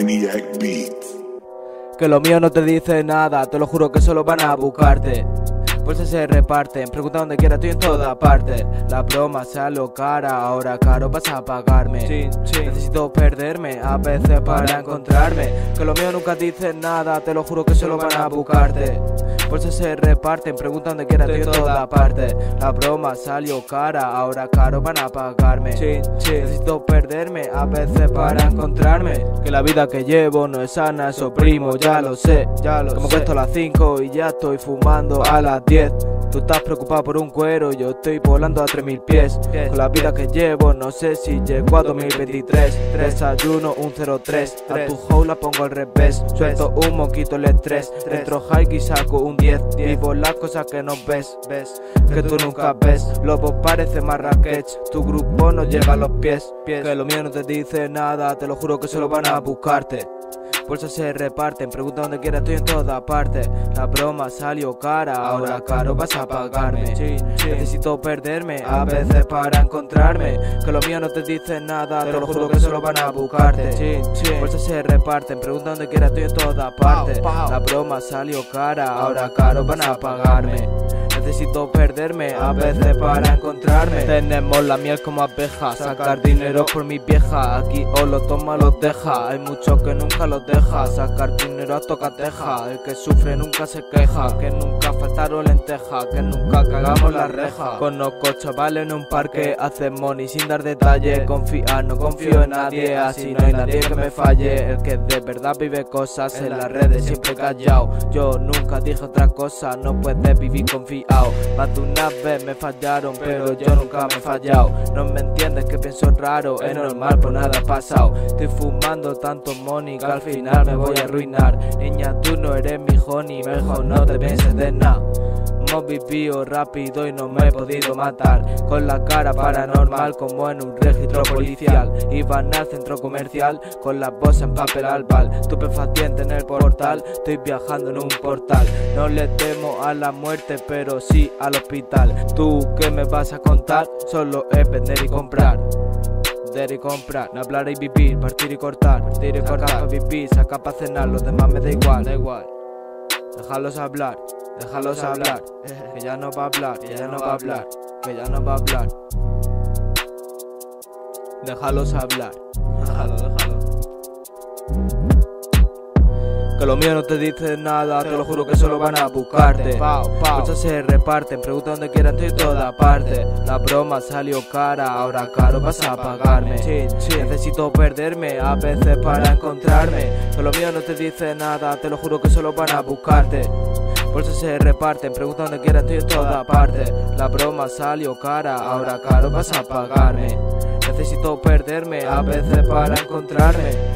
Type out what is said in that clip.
Maniac Beats. Que lo mío no te dice nada, te lo juro que solo van a buscarte. Pues se reparten, pregunta donde quiera, estoy en toda parte. La broma sale cara, ahora caro vas a pagarme. Necesito perderme a veces para encontrarme. Que lo mío nunca dice nada, te lo juro que solo van a buscarte. Pues se reparten, pregunta donde quiera, estoy en toda parte. La broma salió cara, ahora caro van a pagarme. Necesito perderme a veces para encontrarme. Que la vida que llevo no es sana, eso primo, ya lo sé. Como cuesto a las 5 y ya estoy fumando a las 10. Tú estás preocupado por un cuero, yo estoy volando a 3000 pies. Con la vida que llevo, no sé si llego a 2023. Desayuno un 03, a tu hoe la pongo al revés. Suelto un moquito el estrés, entro high y saco un 10. Vivo las cosas que no ves, que tú nunca ves. Lobo parece Marrakech, tu grupo no llega a los pies. Que lo mío no te dice nada, te lo juro que solo van a buscarte. Por eso se reparten, pregunta donde quiera, estoy en toda parte. La broma salió cara, ahora caro vas a pagarme. Necesito perderme a veces para encontrarme. Que lo mío no te dice nada, te lo juro que solo van a buscarte. Por eso se reparten, pregunta donde quiera, estoy en toda parte. La broma salió cara, ahora caro van a pagarme. Necesito perderme a veces para encontrarme. Tenemos la miel como abeja, sacar dinero por mi vieja. Aquí o lo toma o lo deja, hay muchos que nunca lo deja. Sacar dinero a tocateja, el que sufre nunca se queja. Que nunca faltaron lentejas, que nunca cagamos la reja. Conozco chavales en un parque, hacen money sin dar detalle. Confiar, no confío en nadie, así no hay nadie que me falle. El que de verdad vive cosas en las redes siempre callado. Yo nunca dije otra cosa, no puedes vivir confiado. Más de una vez me fallaron, pero yo nunca me he fallado. No me entiendes que pienso raro, es normal, pues nada ha pasado. Estoy fumando tanto money que al final me voy a arruinar. Niña, tú no eres mi honey, mejor no te pienses de nada. Hemos vivido rápido y no me he podido matar. Con la cara paranormal como en un registro policial. Iban al centro comercial con las bolsas en papel albal. Estupefaciente en el portal, estoy viajando en un portal. No le temo a la muerte pero sí al hospital. ¿Tú qué me vas a contar? Solo es vender y comprar. Vender y comprar, no hablar y vivir, partir y cortar. Partir y cortar para vivir, sacar para cenar, los demás me da igual. Déjalos hablar, que ya no va a hablar, que ya no va a hablar, que ya no va a hablar. Déjalos hablar, déjalo. Que lo mío no te dice nada, te lo juro que solo van a buscarte. Muchos se reparten, pregunta donde quiera, estoy en toda parte. La broma salió cara, ahora caro vas a pagarme. Necesito perderme a veces para encontrarme. Que lo mío no te dice nada, te lo juro que solo van a buscarte. Por eso se reparten, pregunta donde quiera, estoy en toda parte. La broma salió cara, ahora caro vas a pagarme. Necesito perderme a veces para encontrarme.